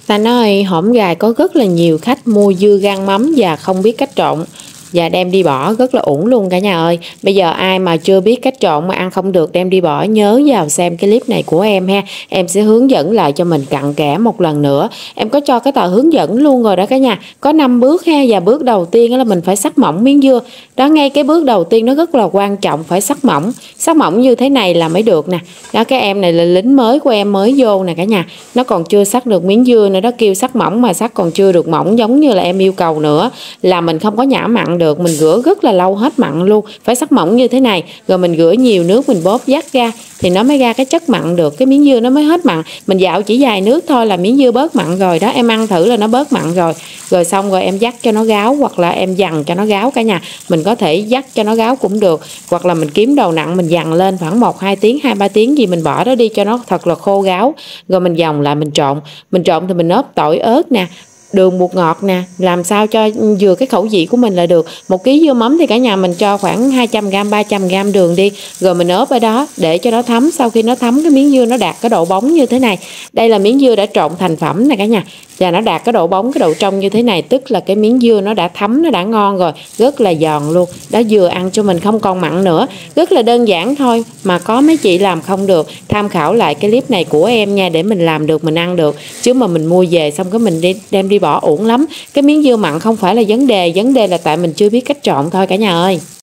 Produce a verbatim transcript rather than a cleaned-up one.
Ta nói hổm gài có rất là nhiều khách mua dưa gan mắm và không biết cách trộn và đem đi bỏ rất là uổng luôn cả nhà ơi. Bây giờ ai mà chưa biết cách trộn mà ăn không được đem đi bỏ, nhớ vào xem cái clip này của em ha. Em sẽ hướng dẫn lại cho mình cặn kẽ một lần nữa. Em có cho cái tờ hướng dẫn luôn rồi đó cả nhà. Có năm bước ha, và bước đầu tiên là mình phải sắc mỏng miếng dưa. Đó, ngay cái bước đầu tiên nó rất là quan trọng, phải sắc mỏng. Sắc mỏng như thế này là mới được nè. Đó, cái em này là lính mới của em mới vô nè cả nhà. Nó còn chưa sắc được miếng dưa nữa đó, kêu sắc mỏng mà sắc còn chưa được mỏng giống như là em yêu cầu nữa, là mình không có nhả mặn được. Mình rửa rất là lâu hết mặn luôn. Phải sắc mỏng như thế này. Rồi mình rửa nhiều nước, mình bóp vắt ra thì nó mới ra cái chất mặn được. Cái miếng dưa nó mới hết mặn. Mình dạo chỉ vài nước thôi là miếng dưa bớt mặn rồi đó. Em ăn thử là nó bớt mặn rồi. Rồi xong rồi em dắt cho nó ráo, hoặc là em dằn cho nó ráo cả nhà. Mình có thể dắt cho nó ráo cũng được, hoặc là mình kiếm đầu nặng mình dằn lên khoảng một hai tiếng, hai ba tiếng gì mình bỏ đó đi cho nó thật là khô ráo. Rồi mình dòng lại mình trộn. Mình trộn thì mình ốp tỏi ớt nè, đường bột ngọt nè, làm sao cho vừa cái khẩu vị của mình là được. Một ký dưa mắm thì cả nhà mình cho khoảng hai trăm gam, ba trăm gam đường đi, rồi mình ốp ở đó để cho nó thấm. Sau khi nó thấm, cái miếng dưa nó đạt cái độ bóng như thế này. Đây là miếng dưa đã trộn thành phẩm nè cả nhà, và nó đạt cái độ bóng, cái độ trong như thế này, tức là cái miếng dưa nó đã thấm, nó đã ngon rồi, rất là giòn luôn đó. Vừa ăn cho mình không còn mặn nữa, rất là đơn giản thôi mà có mấy chị làm không được. Tham khảo lại cái clip này của em nha, để mình làm được, mình ăn được. Chứ mà mình mua về xong cái mình đi đem đi bỏ uổng lắm. Cái miếng dưa mặn không phải là vấn đề, vấn đề là tại mình chưa biết cách trộn thôi cả nhà ơi.